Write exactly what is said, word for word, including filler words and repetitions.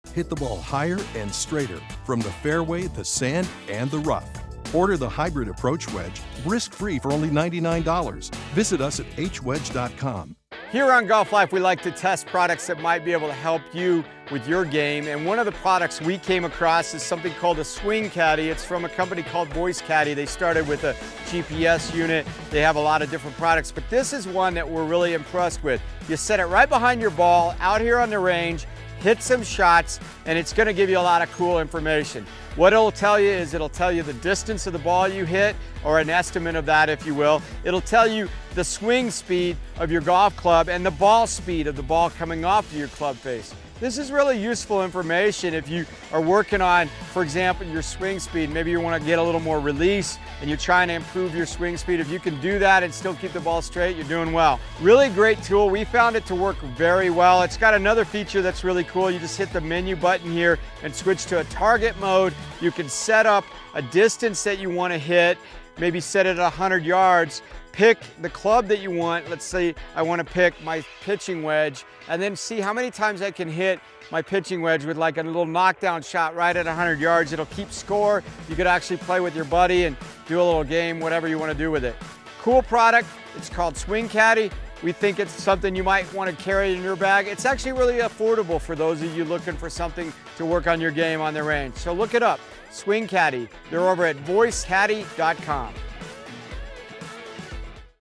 Hit the ball higher and straighter from the fairway, the sand, and the rough. Order the hybrid approach wedge risk-free for only ninety-nine dollars. Visit us at h wedge dot com. Here on Golf Life, we like to test products that might be able to help you with your game. And one of the products we came across is something called a swing caddy. It's from a company called Voice Caddie. They started with a G P S unit. They have a lot of different products, but this is one that we're really impressed with. You set it right behind your ball out here on the range, hit some shots, and it's gonna give you a lot of cool information. What it'll tell you is it'll tell you the distance of the ball you hit, or an estimate of that, if you will. It'll tell you the swing speed of your golf club and the ball speed of the ball coming off of your club face. This is really useful information if you are working on, for example, your swing speed. Maybe you want to get a little more release and you're trying to improve your swing speed. If you can do that and still keep the ball straight, you're doing well. Really great tool. We found it to work very well. It's got another feature that's really cool. You just hit the menu button here and switch to a target mode. You can set up a distance that you want to hit, maybe set it at one hundred yards. Pick the club that you want. Let's say I want to pick my pitching wedge, and then see how many times I can hit my pitching wedge with like a little knockdown shot right at one hundred yards. It'll keep score. You could actually play with your buddy and do a little game, whatever you want to do with it. Cool product. It's called Swing Caddy. We think it's something you might want to carry in your bag. It's actually really affordable for those of you looking for something to work on your game on the range. So look it up, Swing Caddy. They're over at voice caddy dot com.